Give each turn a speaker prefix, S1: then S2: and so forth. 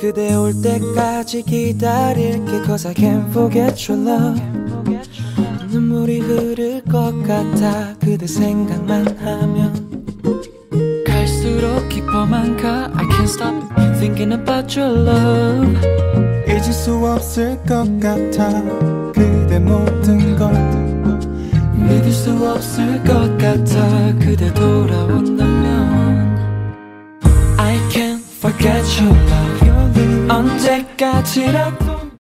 S1: 그대 올 때까지 기다릴게 Cause I can't forget your love 눈물이 흐를 것 같아 그대 생각만 하면
S2: 갈수록 깊어만 가 I can't stop thinking about your love
S3: 잊을 수 없을 것 같아 그대 모든 것
S2: 믿을 수 없을 것 같아 그대 돌아온다면
S1: I can't forget your love 언제까지라도